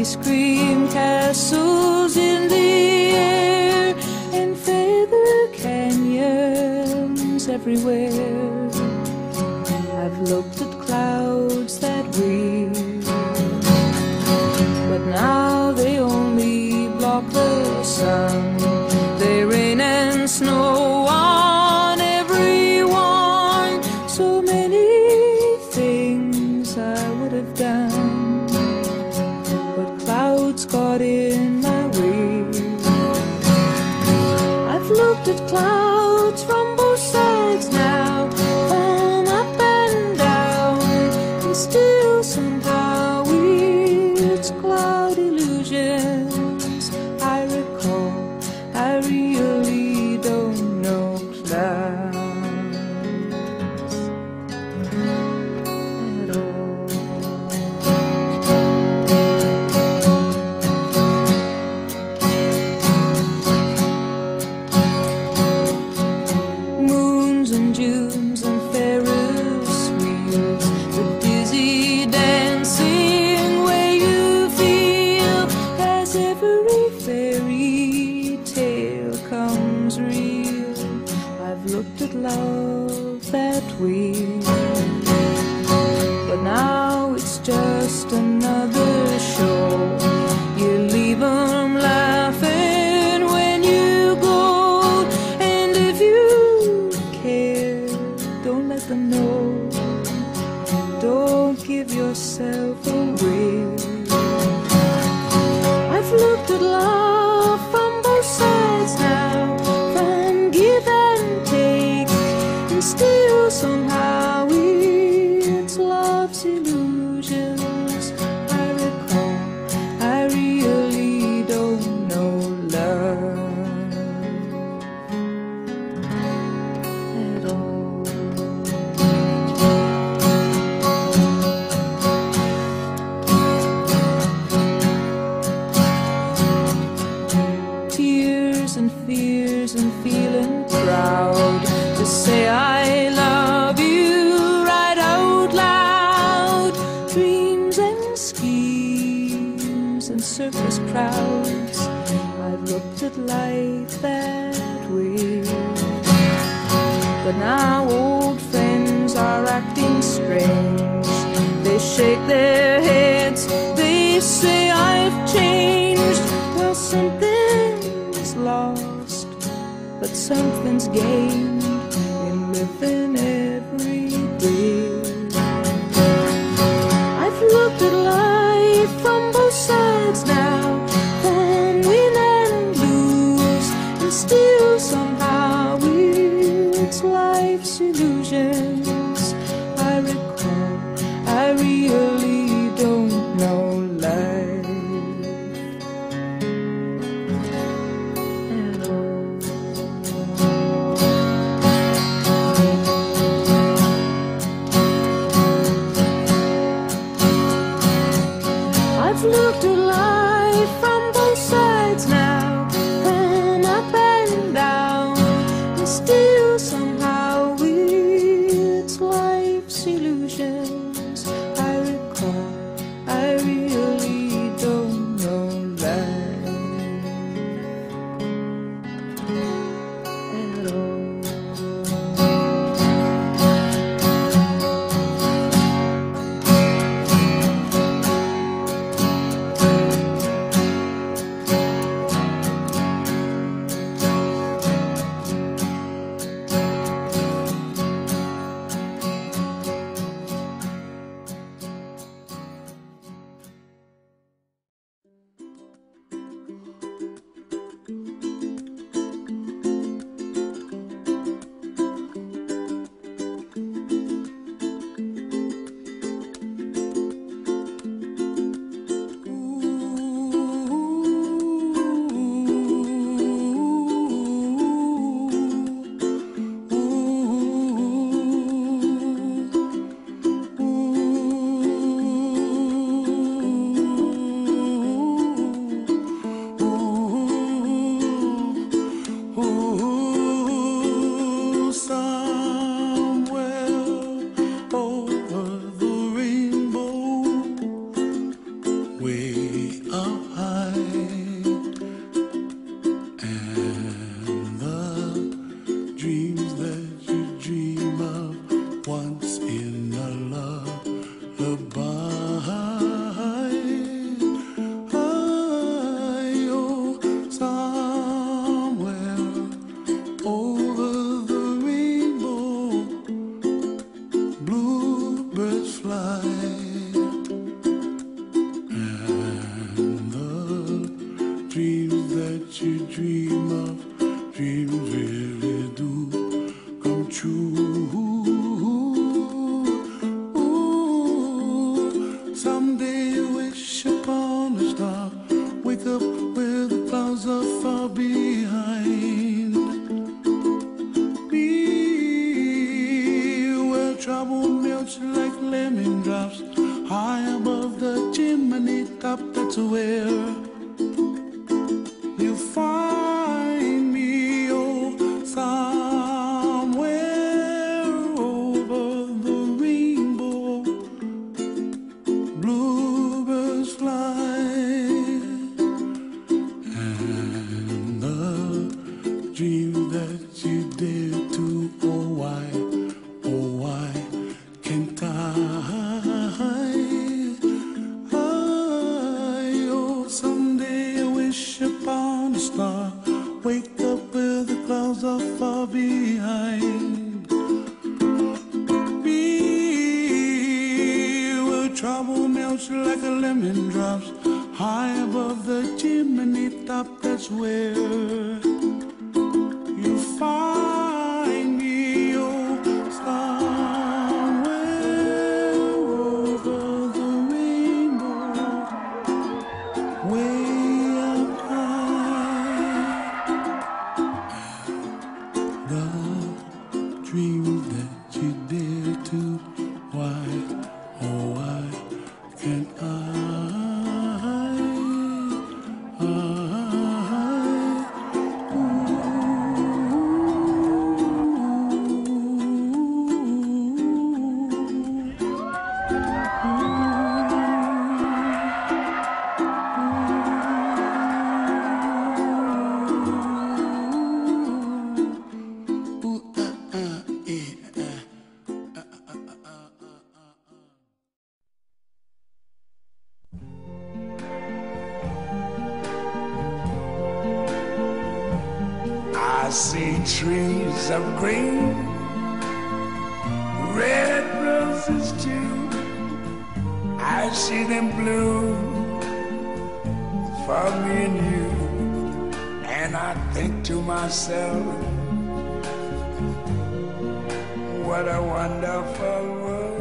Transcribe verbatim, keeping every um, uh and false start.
ice cream castles in the air, and feather canyons everywhere. I've looked at clouds that way, but now they only block the sun. They rain and snow on everyone. So many things I would have done, but clouds got in my way. I've looked at clouds from both sides now, from up and down, and still somehow it's cloud illusions I recall. I really don't know clouds at all. Moons and Junes and Ferris wheels, the dizzy dancing way you feel as every fairy tale comes real. I've looked at love that way, but now it's just another show. You leave 'em laughing when you go, and if you care, don't let them know. Don't give yourself away. I've looked at love from both sides now, from give and take, and still somehow it's love's illusions I recall. I really don't know love at all. Tears and fears and feeling proud to say I love you right out loud. Dreams and schemes and circus crowds, I've looked at life that way, but now old friends are acting strange. They shake their heads, they say I've changed. Well, something's lost, but something's gained in living every day. I've looked at life from both sides now, from win and lose, and still somehow it's life's illusions I recall. I really don't know life at all. I've looked at life from both sides now, from up and down, and still somehow it's life's illusions I recall. I really don't know life at all. top, that's where you find me. Oh, somewhere over the rainbow, bluebirds fly, and the dream that you dare to, oh why, oh why can't I? Upon a star, wake up where the clouds are far behind me, where trouble melts like a lemon drops high above the chimney top. That's where you find me. Oh, somewhere over the rainbow, way dreams that you dare to, why, oh why can't I, I, I see trees of green, red roses too. I see them bloom for me and you. And I think to myself, what a wonderful world.